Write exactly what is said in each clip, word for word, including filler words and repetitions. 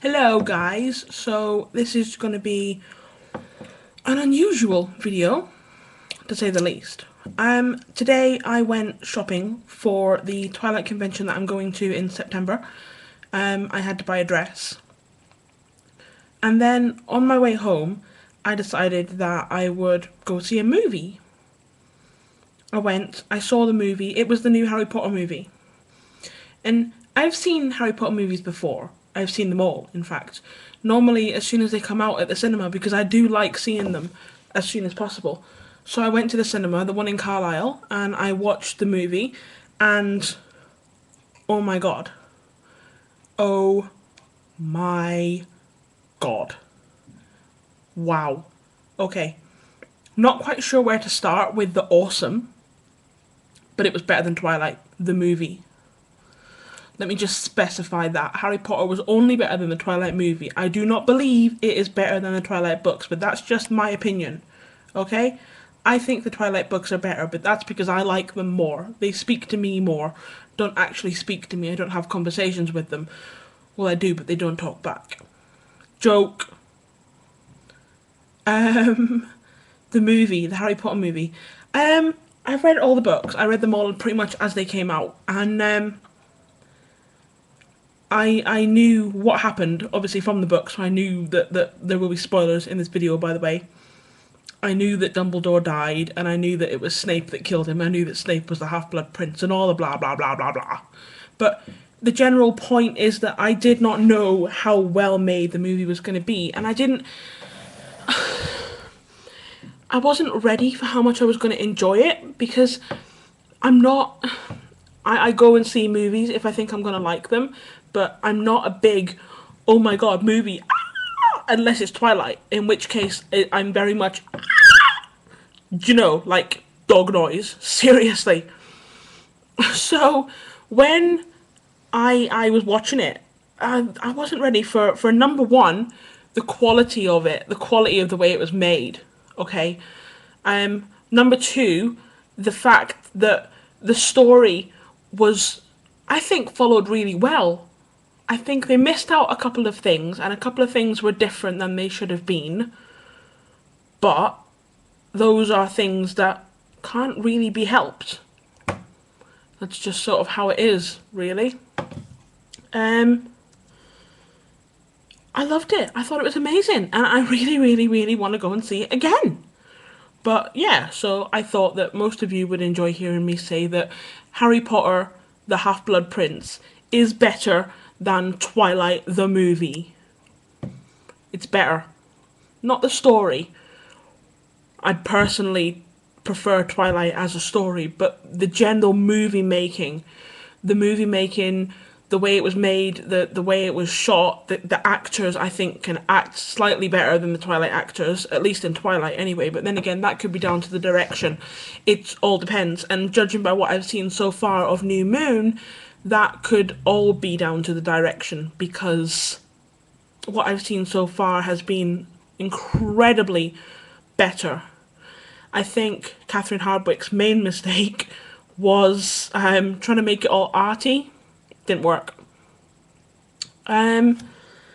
Hello guys, so this is going to be an unusual video, to say the least. Um, today I went shopping for the Twilight convention that I'm going to in September. Um, I had to buy a dress. And then on my way home, I decided that I would go see a movie. I went, I saw the movie, it was the new Harry Potter movie. And I've seen Harry Potter movies before. I've seen them all, in fact. Normally, as soon as they come out at the cinema, because I do like seeing them as soon as possible. So I went to the cinema, the one in Carlisle, and I watched the movie, and oh my god. Oh my god. Wow. Okay. Not quite sure where to start with the awesome, but it was better than Twilight, the movie. Let me just specify that. Harry Potter was only better than the Twilight movie. I do not believe it is better than the Twilight books, but that's just my opinion. Okay? I think the Twilight books are better, but that's because I like them more. They speak to me more. Don't actually speak to me. I don't have conversations with them. Well, I do, but they don't talk back. Joke. Um, the movie, the Harry Potter movie. Um, I've read all the books. I read them all pretty much as they came out, and um... I, I knew what happened, obviously, from the book, so I knew that, that there will be spoilers in this video, by the way. I knew that Dumbledore died, and I knew that it was Snape that killed him. I knew that Snape was the Half-Blood Prince, and all the blah, blah, blah, blah, blah. But the general point is that I did not know how well made the movie was going to be, and I didn't... I wasn't ready for how much I was going to enjoy it, because I'm not... I, I go and see movies if I think I'm going to like them, but I'm not a big, oh my god, movie, ah! Unless it's Twilight, in which case I'm very much, ah! You know, like dog noise, seriously. So when I I was watching it, I, I wasn't ready for, for number one, the quality of it, the quality of the way it was made, okay? Um, number two, the fact that the story was, I think, followed really well. I think they missed out a couple of things, and a couple of things were different than they should have been. But those are things that can't really be helped. That's just sort of how it is, really. Um, I loved it. I thought it was amazing, and I really, really, really want to go and see it again. But yeah, so I thought that most of you would enjoy hearing me say that Harry Potter, the Half-Blood Prince, is better than Twilight the movie. It's better. Not the story. I'd personally prefer Twilight as a story, but the general movie making, the movie making, the way it was made, the, the way it was shot, the, the actors, I think, can act slightly better than the Twilight actors, at least in Twilight anyway, but then again, that could be down to the direction. It all depends, and judging by what I've seen so far of New Moon, that could all be down to the direction, because what I've seen so far has been incredibly better. I think Catherine Hardwicke's main mistake was um, trying to make it all arty. Didn't work. Um,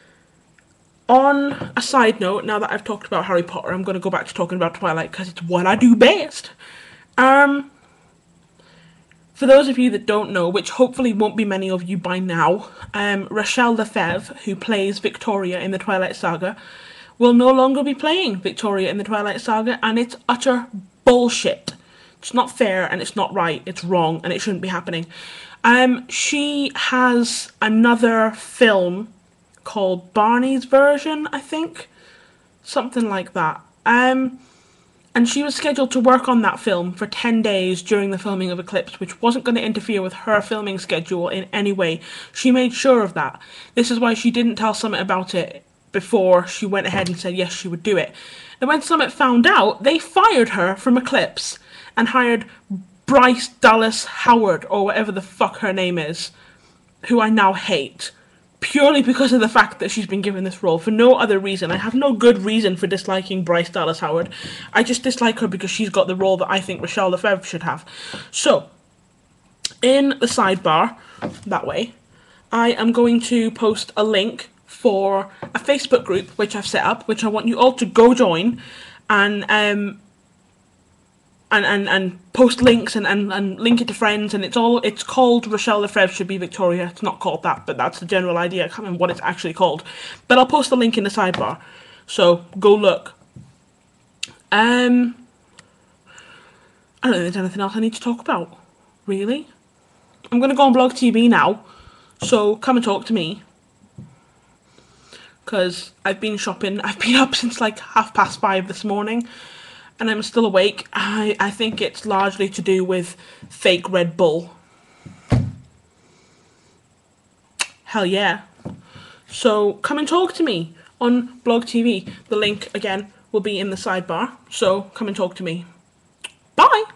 on a side note, now that I've talked about Harry Potter, I'm going to go back to talking about Twilight, because it's what I do best. Um... For those of you that don't know, which hopefully won't be many of you by now, um, Rachelle Lefevre, who plays Victoria in the Twilight Saga, will no longer be playing Victoria in the Twilight Saga, and it's utter bullshit. It's not fair, and it's not right, it's wrong, and it shouldn't be happening. Um, she has another film called Barney's Version, I think? Something like that. Um... And she was scheduled to work on that film for ten days during the filming of Eclipse, which wasn't going to interfere with her filming schedule in any way. She made sure of that. This is why she didn't tell Summit about it before she went ahead and said yes, she would do it. And when Summit found out, they fired her from Eclipse and hired Bryce Dallas Howard, or whatever the fuck her name is, who I now hate. Purely because of the fact that she's been given this role, for no other reason. I have no good reason for disliking Bryce Dallas Howard. I just dislike her because she's got the role that I think Rachelle Lefevre should have. So, in the sidebar, that way, I am going to post a link for a Facebook group which I've set up, which I want you all to go join, and um and and, and post links and, and, and link it to friends. And it's all it's called Rachelle Lefevre Should Be Victoria. It's not called that, but that's the general idea. I can't remember what it's actually called, but I'll post the link in the sidebar, so go look. um I don't think there's anything else I need to talk about, really. I'm going to go on Blog T V now, so come and talk to me. Because I've been shopping. I've been up since like half past five this morning, and I'm still awake. I, I think it's largely to do with fake Red Bull. Hell yeah. So come and talk to me on Blog T V. The link, again, will be in the sidebar. So come and talk to me. Bye!